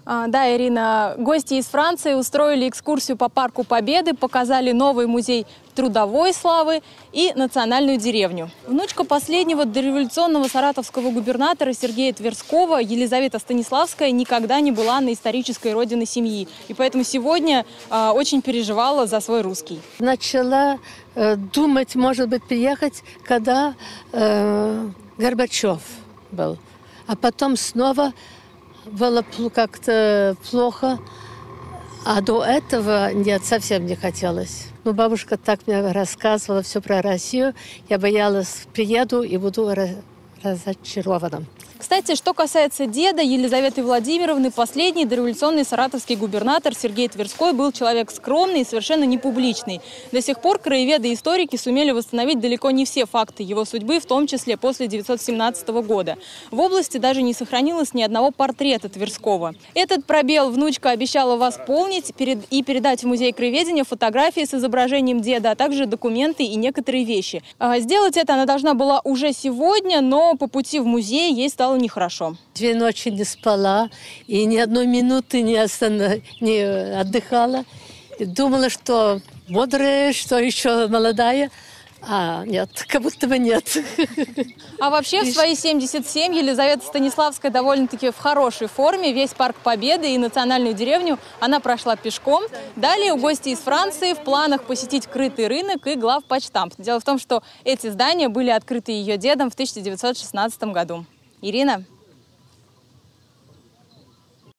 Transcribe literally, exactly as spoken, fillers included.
А, да, Ирина, гости из Франции устроили экскурсию по Парку Победы, показали новый музей трудовой славы и национальную деревню. Внучка последнего дореволюционного саратовского губернатора Сергея Тверского, Елизавета Станиславская, никогда не была на исторической родине семьи. И поэтому сегодня э, очень переживала за свой русский. Начала э, думать, может быть, приехать, когда э, Горбачев был. А потом снова было как-то плохо. А до этого нет, совсем не хотелось. Ну, бабушка так мне рассказывала все про Россию. Я боялась, приеду и буду разочарована. Кстати, что касается деда Елизаветы Владимировны, последний дореволюционный саратовский губернатор Сергей Тверской был человек скромный и совершенно не публичный. До сих пор краеведы и историки сумели восстановить далеко не все факты его судьбы, в том числе после тысяча девятьсот семнадцатого года. В области даже не сохранилось ни одного портрета Тверского. Этот пробел внучка обещала восполнить и передать в музей краеведения фотографии с изображением деда, а также документы и некоторые вещи. Сделать это она должна была уже сегодня, но по пути в музей ей стало нехорошо. Две ночи не спала и ни одной минуты не, останов... не отдыхала. Думала, что бодрая, что еще молодая. А нет, как будто бы нет. А вообще в свои семьдесят семь Елизавета Станиславская довольно-таки в хорошей форме. Весь Парк Победы и национальную деревню она прошла пешком. Далее у гостей из Франции в планах посетить крытый рынок и главпочтамт. Дело в том, что эти здания были открыты ее дедом в тысяча девятьсот шестнадцатом году. Ирина?